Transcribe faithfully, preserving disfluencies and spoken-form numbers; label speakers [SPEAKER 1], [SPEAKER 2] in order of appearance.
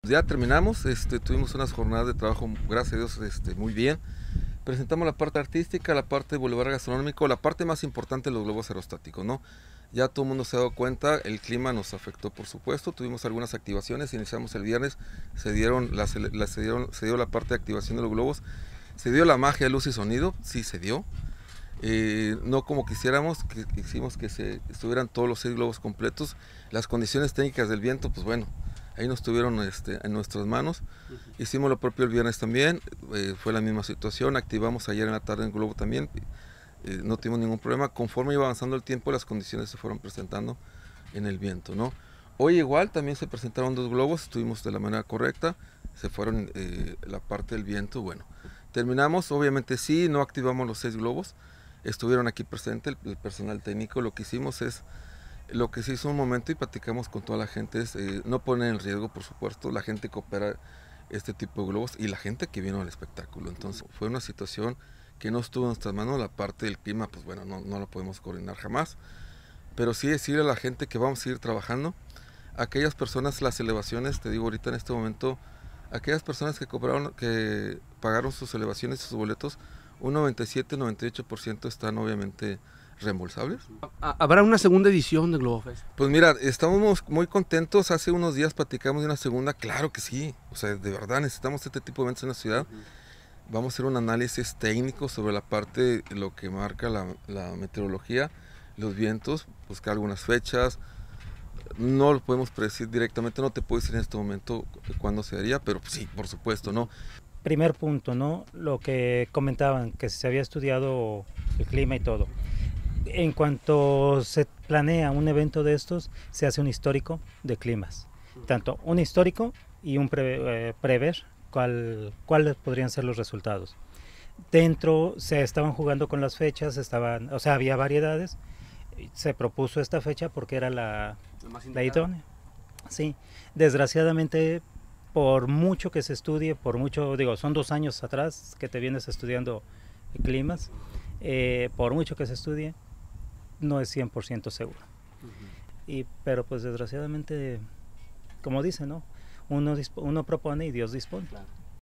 [SPEAKER 1] Ya terminamos, este, tuvimos unas jornadas de trabajo, gracias a Dios, este, muy bien. Presentamos la parte artística, la parte de bulevar gastronómico, la parte más importante de los globos aerostáticos, ¿no? Ya todo el mundo se ha dado cuenta, el clima nos afectó, por supuesto, tuvimos algunas activaciones, iniciamos el viernes, se dieron la, la, se dieron, se dio la parte de activación de los globos, se dio la magia, luz y sonido, sí se dio, eh, no como quisiéramos, que quisimos que se estuvieran todos los seis globos completos, las condiciones técnicas del viento, pues bueno, ahí nos tuvieron este, en nuestras manos. Uh-huh. Hicimos lo propio el viernes también, eh, fue la misma situación, activamos ayer en la tarde en globo también, eh, no tuvimos ningún problema. Conforme iba avanzando el tiempo, las condiciones se fueron presentando en el viento, ¿no? Hoy igual también se presentaron dos globos, estuvimos de la manera correcta, se fueron eh, la parte del viento, bueno. Terminamos, obviamente sí, no activamos los seis globos, estuvieron aquí presentes el, el personal técnico, lo que hicimos es lo que se hizo un momento y platicamos con toda la gente es eh, no poner en riesgo, por supuesto, la gente que opera este tipo de globos y la gente que vino al espectáculo. Entonces fue una situación que no estuvo en nuestras manos. La parte del clima, pues bueno, no, no lo podemos coordinar jamás, pero sí decirle a la gente que vamos a seguir trabajando. Aquellas personas, las elevaciones, te digo ahorita en este momento, aquellas personas que compraron, que pagaron sus elevaciones, sus boletos, un noventa y siete, noventa y ocho por ciento están obviamente reembolsables.
[SPEAKER 2] ¿Habrá una segunda edición de Globofest?
[SPEAKER 1] Pues mira, estamos muy contentos. Hace unos días platicamos de una segunda. Claro que sí. O sea, de verdad necesitamos este tipo de eventos en la ciudad. Uh-huh. Vamos a hacer un análisis técnico sobre la parte de lo que marca la, la meteorología, los vientos, buscar algunas fechas. No lo podemos predecir directamente, no te puedo decir en este momento cuándo se haría, pero sí, por supuesto, ¿no?
[SPEAKER 3] Primer punto, ¿no? Lo que comentaban, que se había estudiado el clima y todo. En cuanto se planea un evento de estos, se hace un histórico de climas. Tanto un histórico y un pre, eh, prever cuál, cuáles podrían ser los resultados. Dentro se estaban jugando con las fechas, estaban, o sea, había variedades. Se propuso esta fecha porque era la, la idónea. Sí, desgraciadamente, por mucho que se estudie, por mucho, digo, son dos años atrás que te vienes estudiando climas, eh, por mucho que se estudie, no es cien por ciento seguro. Uh-huh. Y, pero pues desgraciadamente, como dicen, ¿no? Uno, uno propone y Dios dispone. Claro.